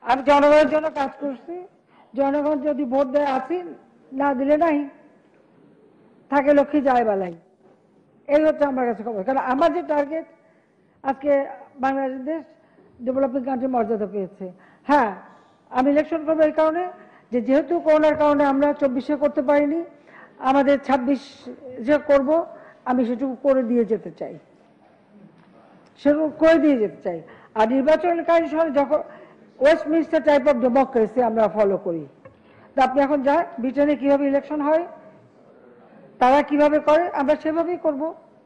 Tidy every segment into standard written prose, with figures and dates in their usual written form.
আমি জনগণের জন্য কাজ করছি। জনগণ যদি ভোট দেয় আছি, না দিলে নাই, থাকে লক্ষ্মী যায় বেলায়। এই হচ্ছে আমার কাছে খবর। কারণ আমার যে টার্গেট, আজকে বাংলাদেশ দেশ ডেভেলপিং কান্ট্রি মর্যাদা পেয়েছে। হ্যাঁ, আমি ইলেকশন করবো এই কারণে যে যেহেতু করোনার কারণে আমরা 24-এ করতে পারিনি, আমাদের 26-এ করব, আমি সেটুকু করে দিয়ে যেতে চাই, সেটুকু করে দিয়ে যেতে চাই। আর নির্বাচনকারী সময় যখন ওয়েস্টমিনিস্টার টাইপ অফ ডেমোক্রেসি আমরা ফলো করি। তো আপনি এখন যা ব্রিটেনে কিভাবে ইলেকশন হয়, তারা কিভাবে করে, আমরা সেভাবেই করব।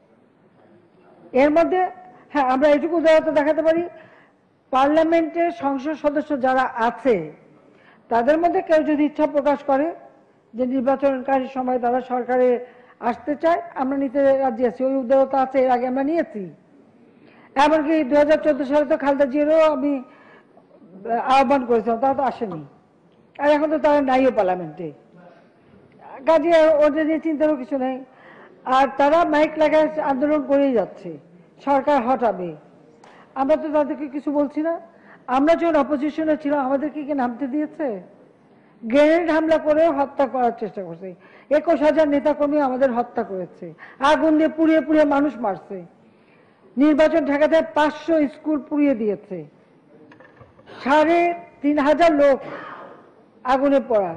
এর মধ্যে হ্যাঁ, আমরা এটুকু উদারতা দেখাতে পারি, পার্লামেন্টের সংসদ সদস্য যারা আছে তাদের মধ্যে কেউ যদি ইচ্ছা প্রকাশ করে যে নির্বাচনকারী সময় তারা সরকারে আসতে চায়, আমরা নিতে রাজি আছি। ওই উদারতা আছে, এর আগে আমরা নিয়েছি। এমনকি 2014 সালে তো খালেদা জিয়ারও আমি আহ্বান করেছিলাম, তারা তো আসেনি। আর এখন তো তারা নাইও পার্লামেন্টে, কাজে ওদের নিয়ে চিন্তারও কিছু নেই। আর তারা মাইক লাগায় আন্দোলন করেই যাচ্ছে, সরকার হটাবে। আমরা তো তাদেরকে কিছু বলছি না। আমরা যখন অপোজিশনে ছিলাম আমাদেরকে কি নামতে দিয়েছে? গ্রেনেড হামলা করে হত্যা করার চেষ্টা করছে। 21,000 নেতাকর্মী আমাদের হত্যা করেছে, আগুন দিয়ে পুড়িয়ে পুড়িয়ে মানুষ মারছে। নির্বাচন ঠেকাতে 500 স্কুল পুড়িয়ে দিয়েছে, 3,500 লোক আগুনে পড়া,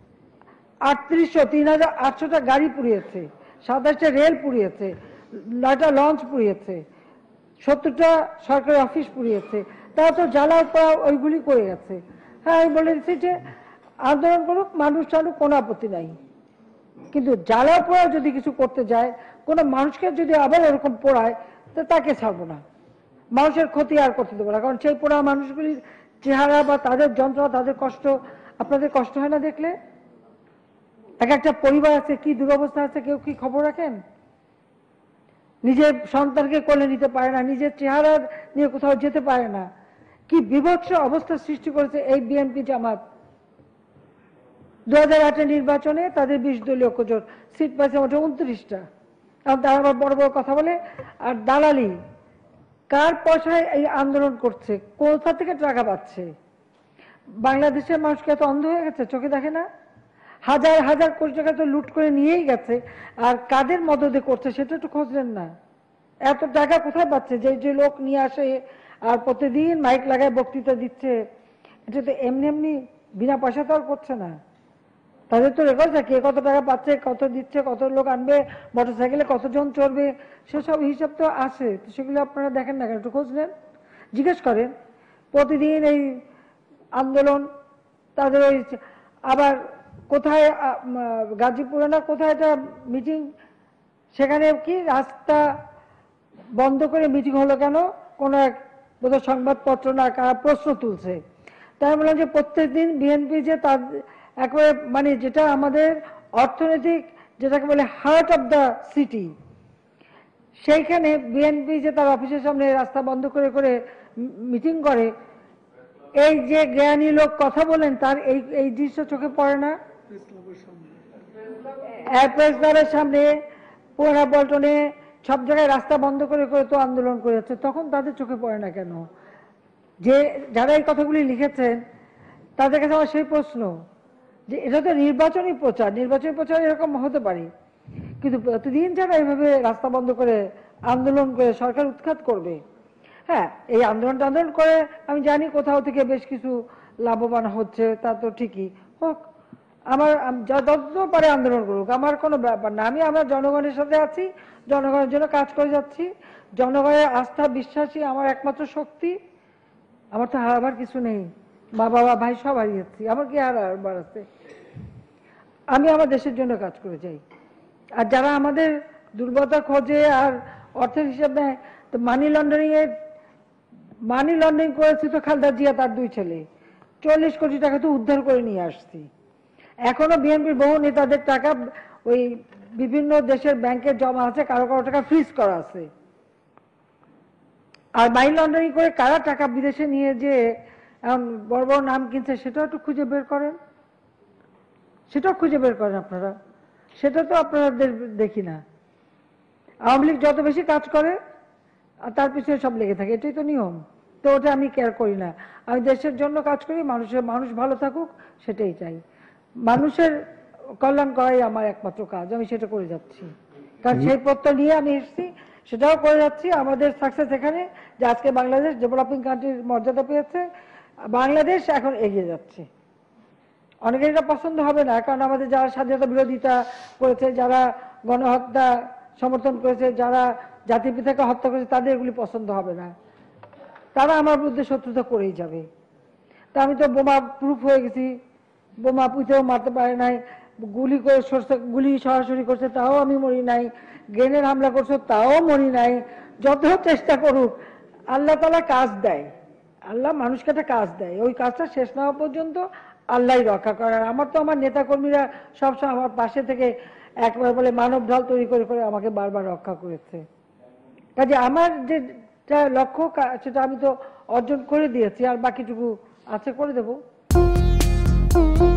3,800টা গাড়ি পুড়িয়েছে, 27টা রেল পুড়িয়েছে, 9টা লঞ্চ পুড়িয়েছে, 70টা সরকারি অফিস পুড়িয়েছে। তারা তো জ্বালাও পড়া ওইগুলি করে গেছে। হ্যাঁ, আমি বলে দিচ্ছি যে আন্দোলন করুক, মানুষ টানুক, কোনো আপত্তি নাই, কিন্তু জ্বালাও পোড়া যদি কিছু করতে যায়, কোনো মানুষকে যদি আবার এরকম পোড়ায়, তো তাকে ছাড়বো না। মানুষের ক্ষতি আর করতে দেবো না, কারণ সেই পোড়া মানুষগুলির চেহারা বা তাদের যন্ত্রণা, তাদের কষ্ট, আপনাদের কষ্ট হয় না দেখলে? এক একটা পরিবার আছে, কি দুরবস্থা আছে, কেউ কি খবর রাখেন? নিজের সন্তানকে কোলে নিতে পারে না, নিজের চেহারা নিয়ে কোথাও যেতে পারে না। কি বিভৎস অবস্থা সৃষ্টি করেছে এই বিএনপি জামাত। 2008 নির্বাচনে তাদের 20 দলীয় জোট সিট পাইছে মোটে 29টা। কারণ তারা আবার বড় বড় কথা বলে। আর দালালি, কার পয়সায় এই আন্দোলন করছে, কোথা থেকে টাকা পাচ্ছে? বাংলাদেশের মানুষকে এত অন্ধ হয়ে গেছে, চোখে দেখে না? হাজার হাজার কোটি টাকা তো লুট করে নিয়েই গেছে, আর কাদের মদদে করছে সেটা একটু খোঁজলেন না। এত টাকা কোথায় পাচ্ছে? যে যে লোক নিয়ে আসে আর প্রতিদিন মাইক লাগায় বক্তৃতা দিচ্ছে, এটা তো এমনি এমনি বিনা পয়সা তো আর করছে না। তাদের তো রেকর্ড থাকে, কত টাকা পাচ্ছে, কত দিচ্ছে, কত লোক আনবে, মোটরসাইকেলে কতজন চড়বে, সেসব হিসাব তো আছে। তো সেগুলো আপনারা দেখেন না, একটু খোঁজ নেন, জিজ্ঞেস করেন। প্রতিদিন এই আন্দোলন, তাদের ওই আবার কোথায় গাজীপুরে না কোথায় একটা মিটিং, সেখানে কি রাস্তা বন্ধ করে মিটিং হলো কেন? কোনো এক বোধহয় সংবাদপত্র না কারা প্রশ্ন তুলছে। তাই বললাম যে প্রত্যেকদিন বিএনপি যে তার একবারে মানে যেটা আমাদের অর্থনৈতিক, যেটাকে বলে হার্ট অফ দ্য সিটি, সেইখানে বিএনপি যে তার অফিসের সামনে রাস্তা বন্ধ করে করে মিটিং করে, এই যে জ্ঞানী লোক কথা বলেন তার এই দৃশ্য চোখে পড়ে না? প্রেস ক্লাবের সামনে, পুরানা পল্টনে, সব জায়গায় রাস্তা বন্ধ করে করে তো আন্দোলন করেছে, তখন তাদের চোখে পড়ে না কেন? যে যারা এই কথাগুলি লিখেছেন তাদের কাছে আমার সেই প্রশ্ন যে এটা তো নির্বাচনী প্রচার, নির্বাচনী প্রচার এরকম হতে পারে, কিন্তু প্রতিদিন যারা এইভাবে রাস্তা বন্ধ করে আন্দোলন করে সরকার উৎখাত করবে। হ্যাঁ, এই আন্দোলন করে আমি জানি কোথাও থেকে বেশ কিছু লাভবান হচ্ছে, তা তো ঠিকই হোক, আমার যত পারে আন্দোলন করুক, আমার কোনো ব্যাপার না। আমরা জনগণের সাথে আছি, জনগণের জন্য কাজ করে যাচ্ছি। জনগণের আস্থা বিশ্বাসী আমার একমাত্র শক্তি। আমার তো হারাবার কিছু নেই, মা বাবা ভাই সব হারিয়েছি, আমার কি হারাবার আছে? আমি আমার দেশের জন্য কাজ করে যাই। আর যারা আমাদের দুর্বলতা খোঁজে আর অর্থের হিসাব নেয়, তো মানি লন্ডারিং করেছে তো খালেদা জিয়া তার 2 ছেলে, 40 কোটি টাকা তো উদ্ধার করে নিয়ে আসছি। এখনো বিএনপির বহু নেতাদের টাকা ওই বিভিন্ন দেশের ব্যাংকে জমা আছে, কারো কারো টাকা ফ্রিজ করা আছে। আর মানি লন্ডারিং করে কারা টাকা বিদেশে নিয়ে যে বড় বড় নাম কিনছে, সেটাও একটু খুঁজে বের করেন, সেটাও খুঁজে বের করেন আপনারা। সেটা তো আপনাদের দেখি না। আওয়ামী লীগ যত বেশি কাজ করে তার পিছনে সব লেগে থাকে, এটাই তো নিয়ম। তো ওটা আমি কেয়ার করি না। আমি দেশের জন্য কাজ করি, মানুষ ভালো থাকুক সেটাই চাই। মানুষের কল্যাণ করাই আমার একমাত্র কাজ, আমি সেটা করে যাচ্ছি। কারণ সেই প্রত্যয় নিয়ে আমি এসেছি, সেটাও করে যাচ্ছি। আমাদের সাকসেস এখানে যে আজকে বাংলাদেশ ডেভেলপিং কান্ট্রির মর্যাদা পেয়েছে, বাংলাদেশ এখন এগিয়ে যাচ্ছে। অনেকের এটা পছন্দ হবে না, কারণ আমাদের যারা স্বাধীনতা বিরোধিতা করেছে, যারা গণহত্যা সমর্থন করেছে, যারা জাতির পিতাকে হত্যা করেছে, তাদের এগুলি পছন্দ হবে না, তারা আমার বিরুদ্ধে শত্রুতা করেই যাবে। তা আমি তো বোমা প্রুফ হয়ে গেছি, বোমা পুঁতেও মারতে পারে নাই, গুলি সরাসরি করছে তাও আমি মরি নাই, গ্রেনেড হামলা করছে তাও মরি নাই। যত চেষ্টা করুক, আল্লাহ তাআলা কাজ দেয়, আল্লাহ মানুষকে একটা কাজ দেয়, ওই কাজটা শেষ না হওয়া পর্যন্ত আল্লাহই রক্ষা করার। আমার তো আমার নেতাকর্মীরা সবসময় আমার পাশে থেকে একবার বলে মানব ঢাল তৈরি করে করে আমাকে বারবার রক্ষা করেছে। কাজে আমার যেটা লক্ষ্য সেটা আমি তো অর্জন করে দিয়েছি, আর বাকিটুকু আছে করে দেবো।